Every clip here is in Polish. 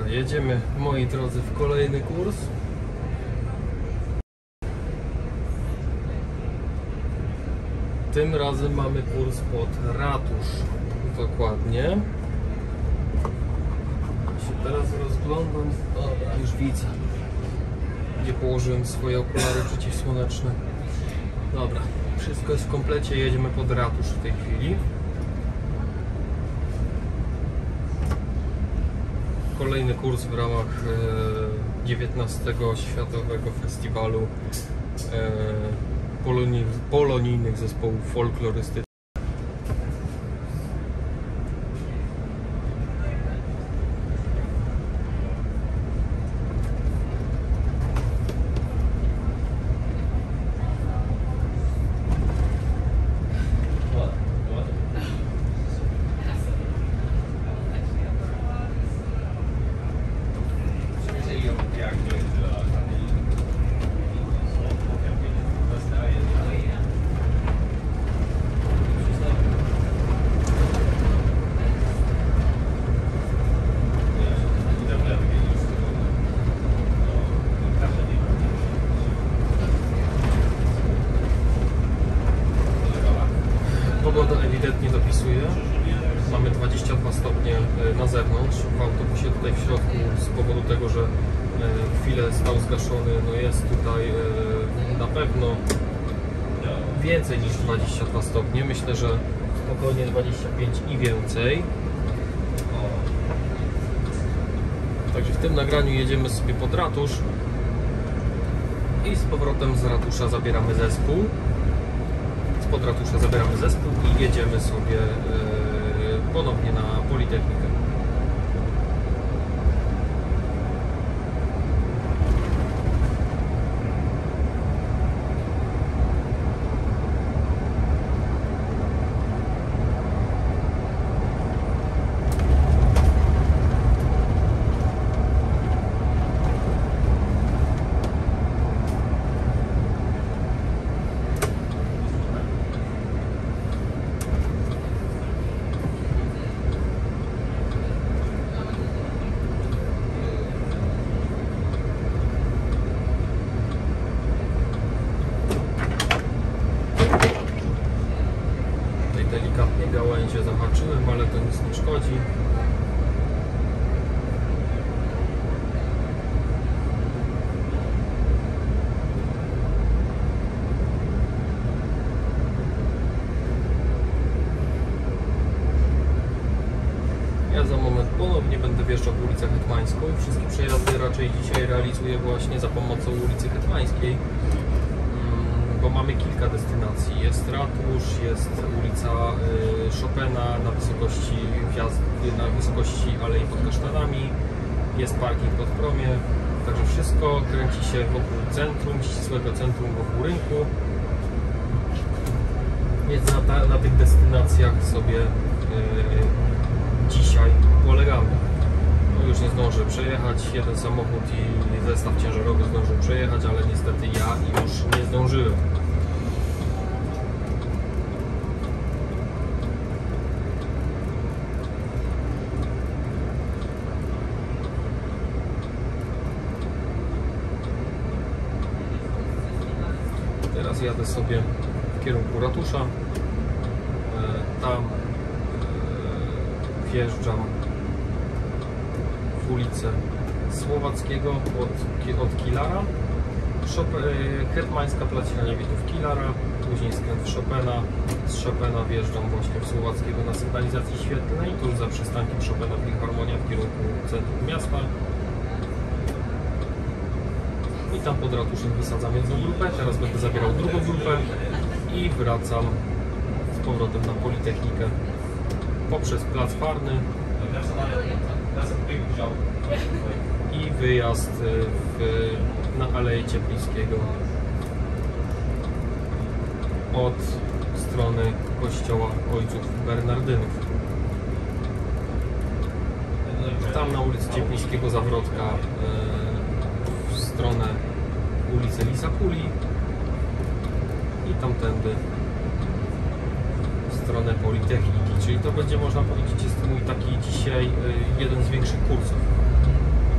Jedziemy, moi drodzy, w kolejny kurs. Tym razem mamy kurs pod ratusz. Dokładnie. Się teraz rozglądam. Dobra, już widzę, gdzie położyłem swoje okulary przeciwsłoneczne. Dobra, wszystko jest w komplecie, jedziemy pod ratusz w tej chwili. Kolejny kurs w ramach 19. Światowego Festiwalu polonijnych zespołów folklorystycznych. Pogoda ewidentnie dopisuje. Mamy 22 stopnie na zewnątrz. W autobusie tutaj w środku z powodu tego, że chwilę stał zgaszony, no jest tutaj na pewno więcej niż 22 stopnie. Myślę, że spokojnie 25 i więcej. Także w tym nagraniu jedziemy sobie pod ratusz i z powrotem z ratusza zabieramy zespół. Pod ratusza zabieramy zespół i jedziemy sobie ponownie na Politechnikę. Delikatnie gałęzie zahaczyłem, ale to nic nie szkodzi. Ja za moment ponownie będę wjeżdżał w ulicę Hetmańską. Wszystkie przejazdy raczej dzisiaj realizuję właśnie za pomocą ulicy Hetmańskiej, bo mamy kilka destynacji. Jest ratusz, jest ulica Chopina na wysokości Alei pod Kasztanami, jest parking pod Promie, także wszystko kręci się wokół centrum, ścisłego centrum wokół rynku. Więc na tych destynacjach sobie dzisiaj polegamy. No już nie zdążę przejechać, jeden samochód i zestaw ciężarowy zdążył przejechać, ale niestety ja już nie zdążyłem. Teraz jadę sobie w kierunku ratusza. Tam wjeżdżam w ulicę Słowackiego od Kilara. Hetmańska Placina Niewidów Kilara, później skręt w Chopina. Z Chopina wjeżdżam właśnie w Słowackiego na sygnalizacji świetlnej, tuż za przystankiem Chopina Filharmonia w kierunku centrum miasta. I tam pod ratuszem wysadzam jedną grupę, teraz będę zabierał drugą grupę i wracam z powrotem na Politechnikę poprzez Plac Farny i wyjazd na Aleję Cieplińskiego od strony kościoła Ojców Bernardynów. Tam na ulicy Cieplińskiego zawrotka w stronę ulicy Lisakuli i tamtędy w stronę Politechniki, czyli to będzie, można powiedzieć, jest mój taki dzisiaj jeden z większych kursów.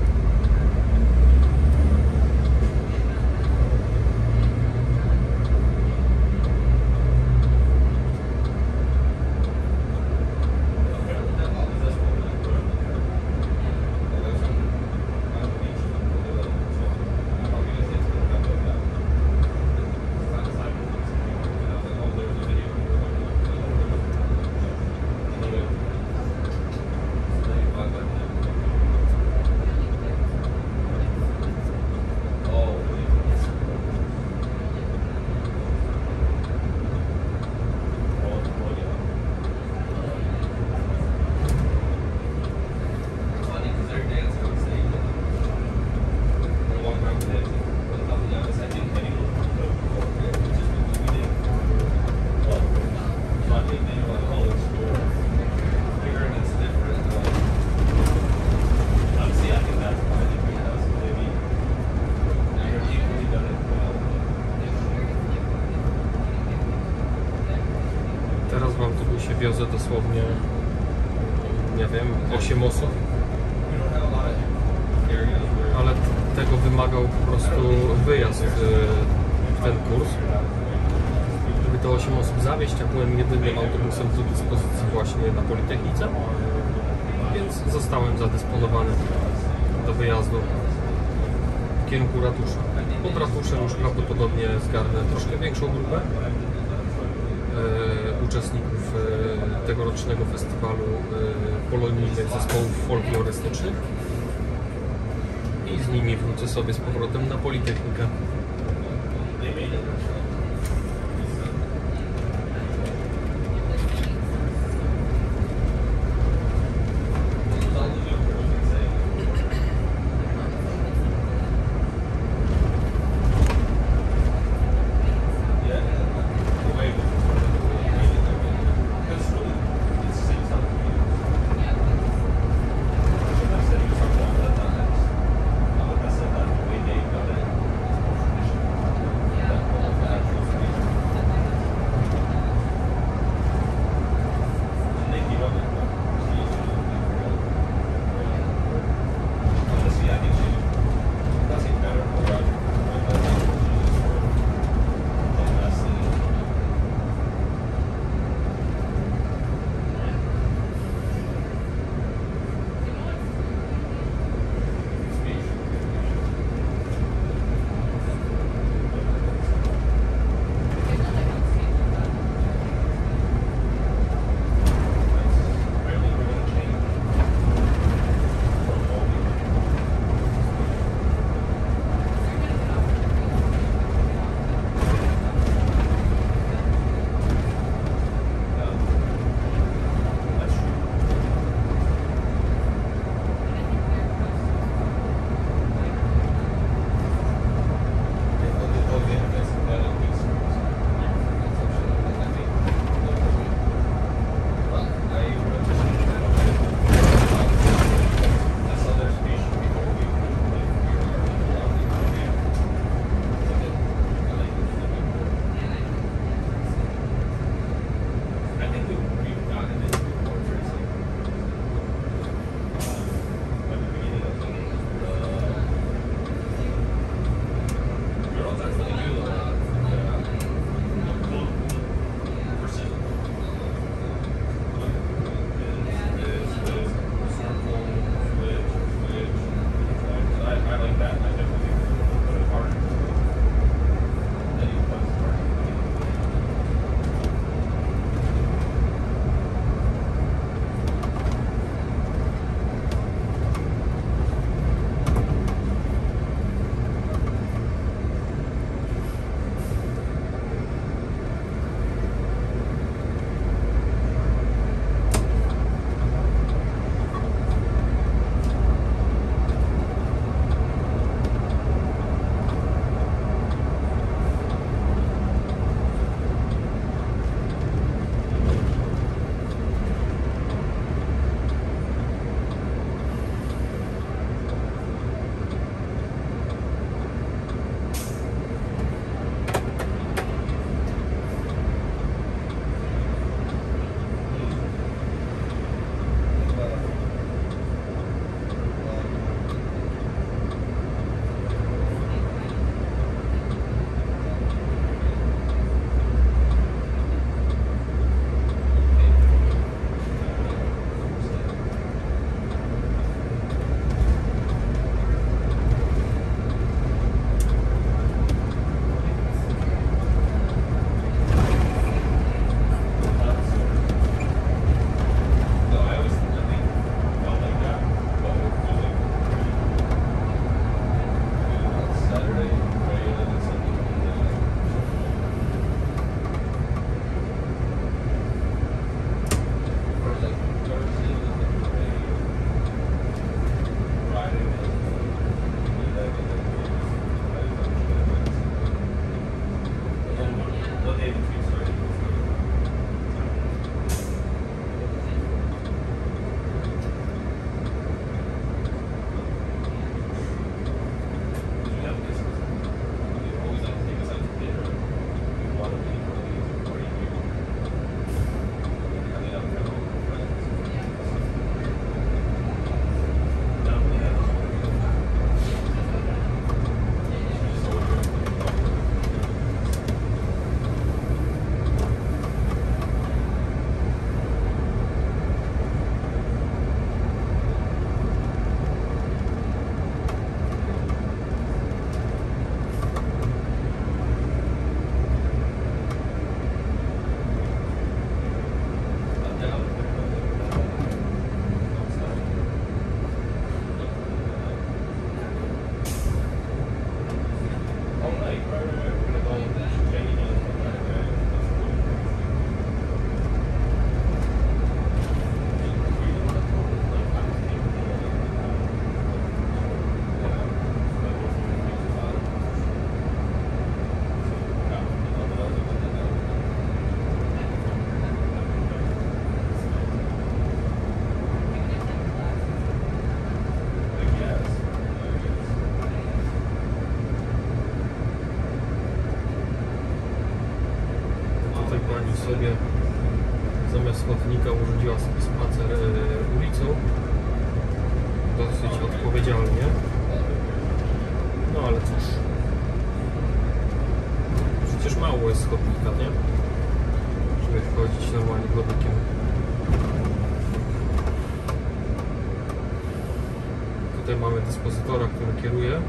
wiozę dosłownie, nie wiem, 8 osób, ale tego wymagał po prostu wyjazd w ten kurs, żeby te 8 osób zawieźć, a byłem jedynym autobusem do dyspozycji właśnie na Politechnice, więc zostałem zadysponowany do wyjazdu w kierunku ratusza. Pod ratuszem już prawdopodobnie zgarnę troszkę większą grupę uczestników tegorocznego festiwalu polonijnych zespołów folklorystycznych i z nimi wrócę sobie z powrotem na Politechnikę. urządził sobie, zamiast chodnika urządziła sobie spacer ulicą. Dosyć odpowiedzialnie. No ale cóż. Przecież mało jest chodnika, nie? Żeby wchodzić normalnie chodnikiem. Tutaj mamy dyspozytora, który kieruje.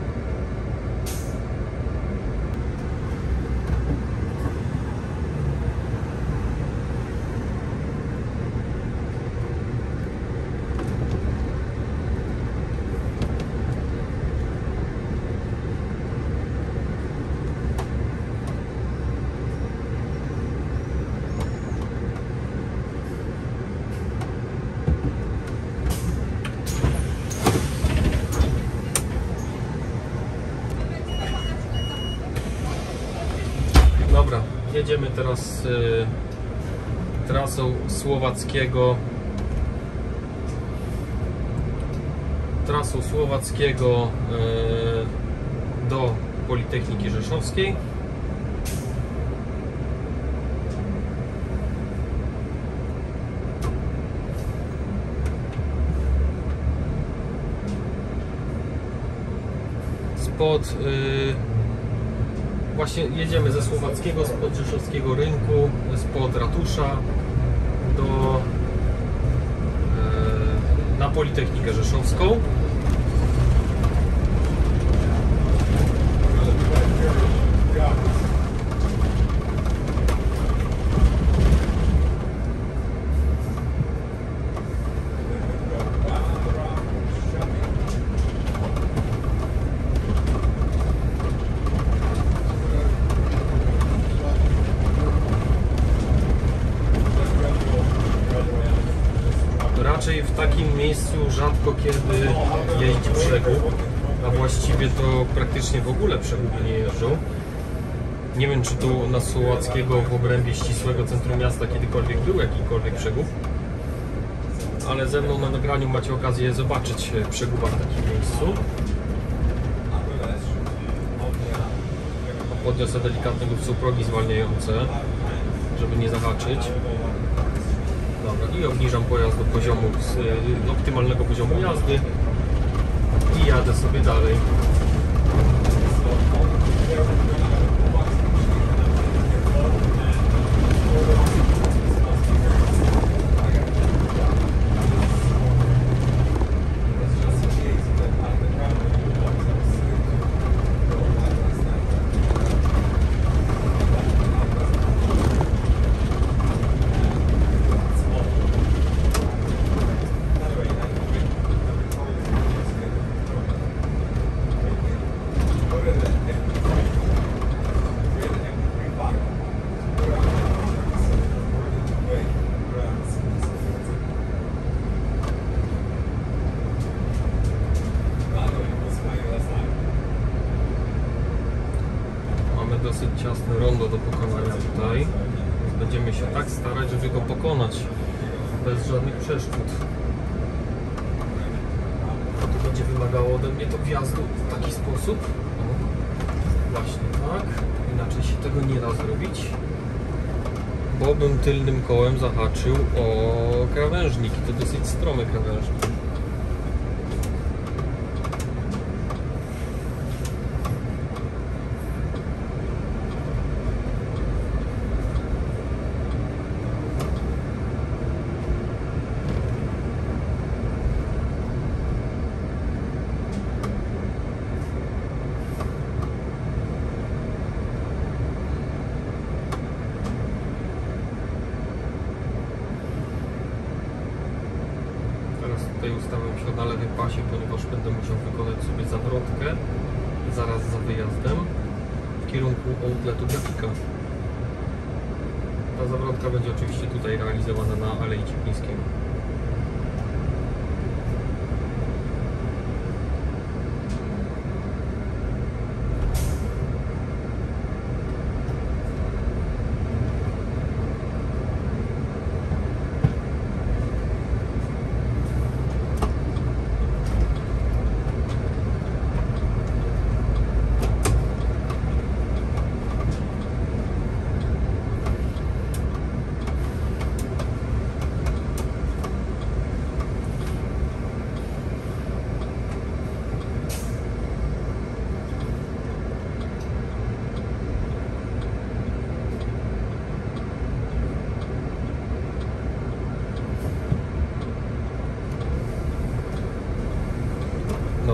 Dobra, jedziemy teraz trasą Słowackiego do Politechniki Rzeszowskiej. Właśnie jedziemy ze Słowackiego, spod Rzeszowskiego Rynku, spod ratusza na Politechnikę Rzeszowską. Raczej w takim miejscu rzadko kiedy jeździ przegub, a właściwie to praktycznie w ogóle przeguby nie jeżdżą. Nie wiem, czy tu na Słowackiego w obrębie ścisłego centrum miasta kiedykolwiek był jakikolwiek przegub, ale ze mną na nagraniu macie okazję zobaczyć przeguba w takim miejscu. Podniosę delikatnie, bo są progi zwalniające, żeby nie zahaczyć. Dobra, i obniżam pojazd do poziomu, optymalnego poziomu jazdy i jadę sobie dalej. Dosyć ciasne rondo do pokonania tutaj. Będziemy się tak starać, żeby go pokonać bez żadnych przeszkód. To będzie wymagało ode mnie to wjazdu w taki sposób. Właśnie tak. Inaczej się tego nie da zrobić, bo bym tylnym kołem zahaczył o krawężnik i to dosyć stromy krawężnik. Tutaj ustawiam się na lewym pasie, ponieważ będę musiał wykonać sobie zawrotkę zaraz za wyjazdem w kierunku outletu grafika. Ta zawrotka będzie oczywiście tutaj realizowana na Alei Cieplińskiego.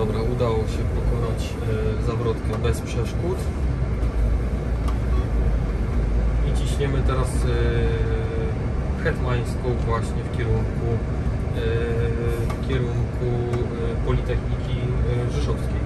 Dobra, udało się pokonać zawrotkę bez przeszkód. I ciśniemy teraz hetmańską właśnie w kierunku Politechniki Rzeszowskiej.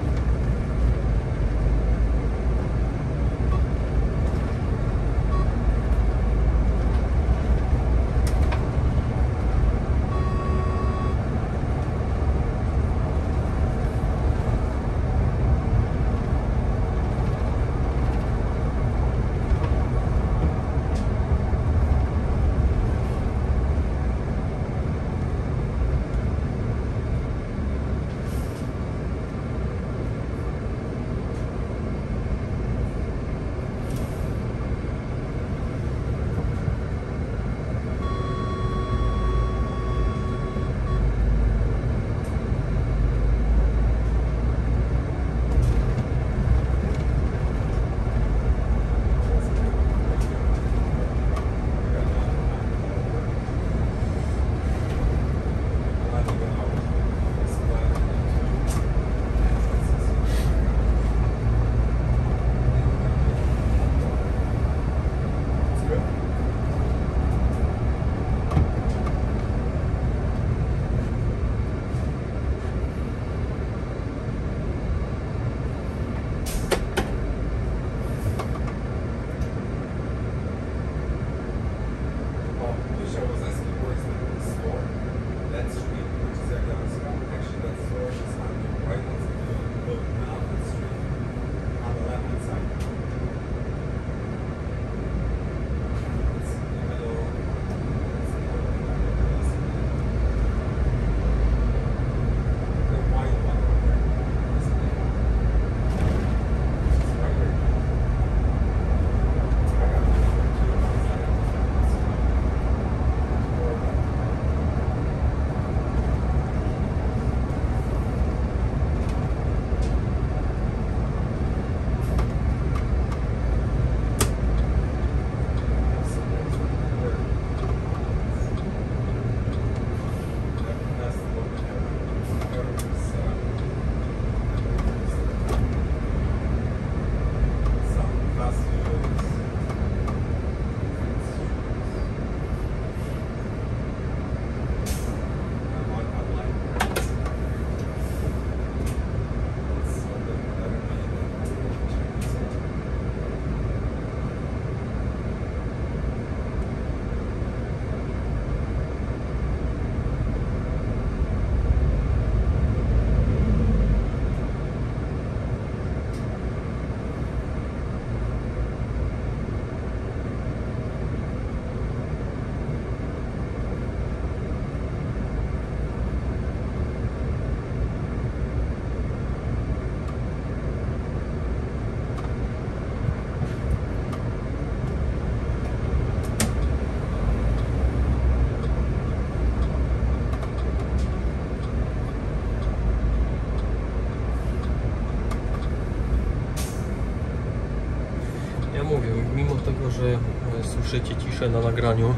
Mówię, mimo tego, że słyszycie ciszę na nagraniu,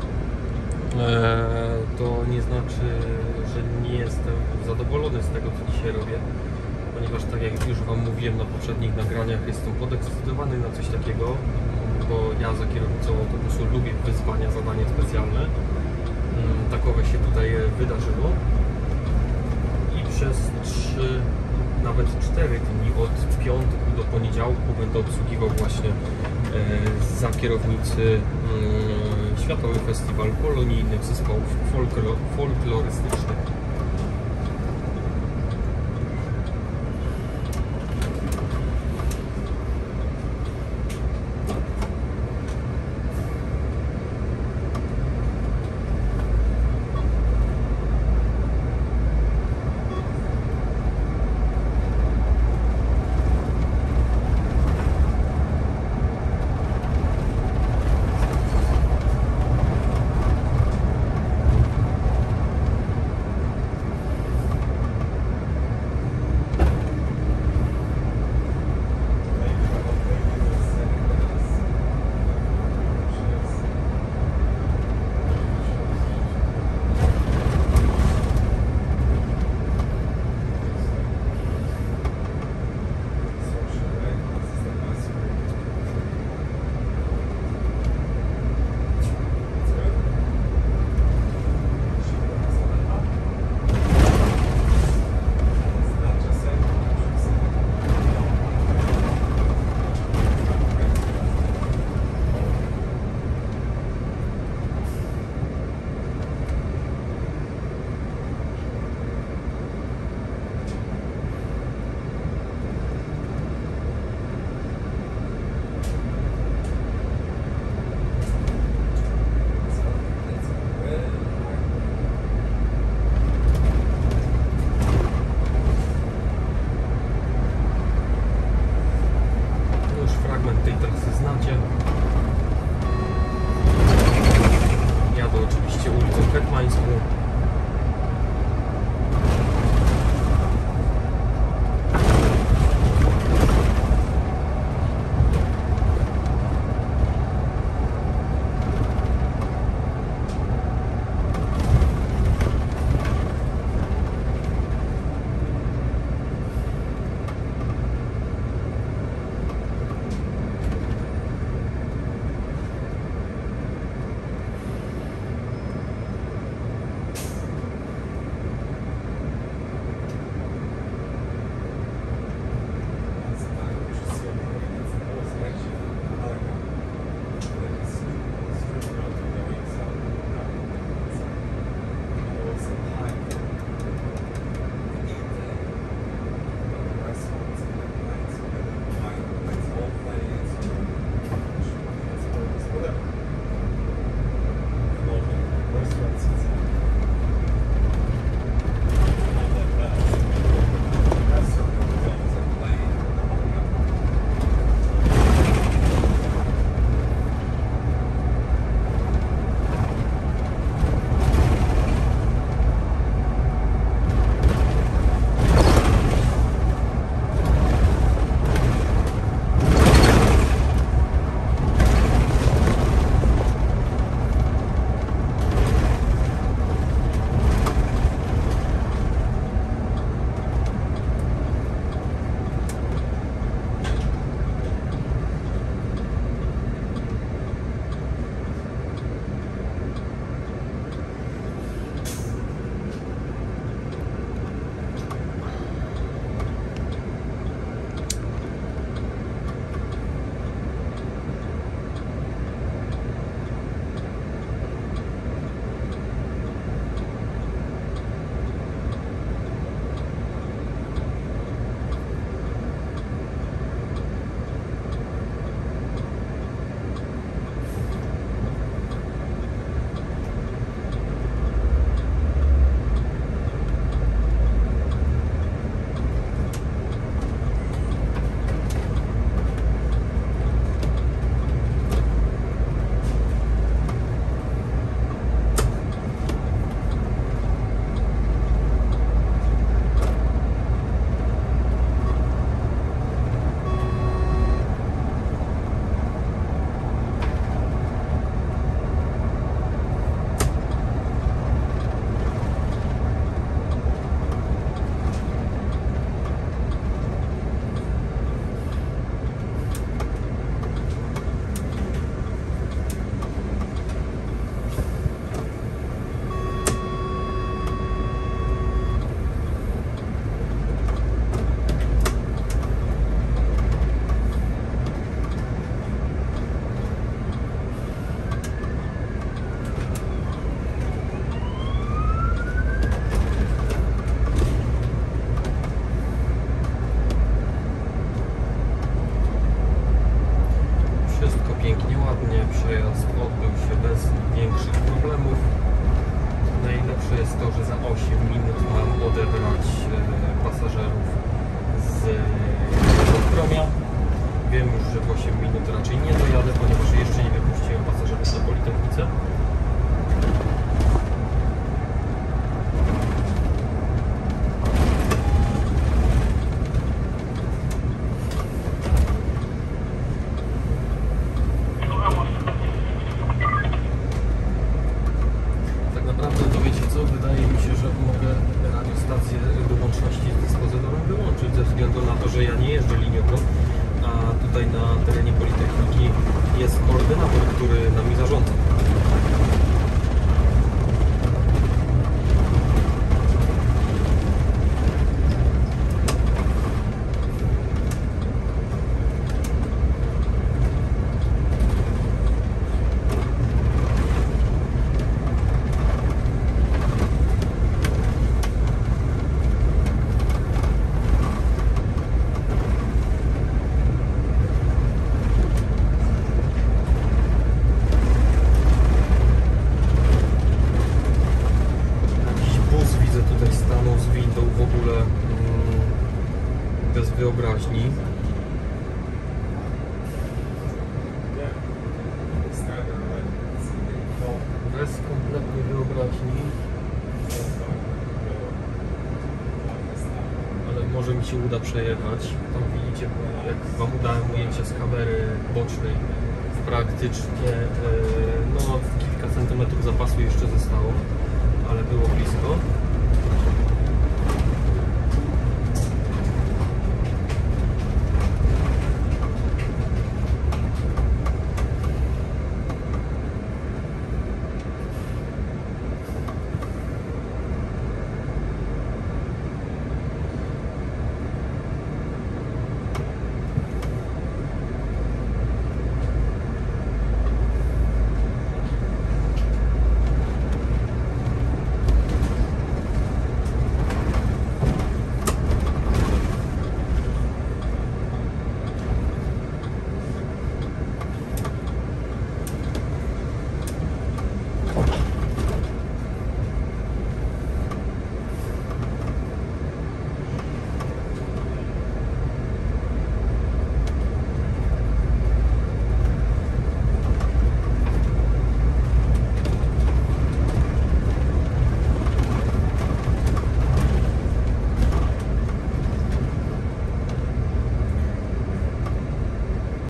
to nie znaczy, że nie jestem zadowolony z tego, co dzisiaj robię, ponieważ tak jak już Wam mówiłem na poprzednich nagraniach, jestem podekscytowany na coś takiego, bo ja za kierownicą autobusu lubię wyzwania, zadania specjalne. Takowe się tutaj wydarzyło i przez 3, nawet 4 dni od piątku do poniedziałku będę obsługiwał właśnie za kierownicy Światowy Festiwal Polonijnych Zespołów Folklorystycznych. Wszystko pięknie, ładnie, przejazd odbył się bez większych problemów. Najlepsze jest to, że za 8 minut mam odebrać pasażerów z Odkromia. Wiem już, że w 8 minut raczej nie dojadę, ponieważ jeszcze nie wypuściłem pasażerów na Politechnice. Tak naprawdę to wiecie co, wydaje mi się, że mogę radiostację do łączności z dyspozytorem wyłączyć ze względu na to, że ja nie jeżdżę liniową, a tutaj na terenie Politechniki jest koordynator, który nami zarządza. W ogóle bez wyobraźni. Bez kompletnej wyobraźni. Ale może mi się uda przejechać. Tam widzicie, jak wam udałem ujęcie z kamery bocznej. Praktycznie no, kilka centymetrów zapasu jeszcze zostało, ale było blisko.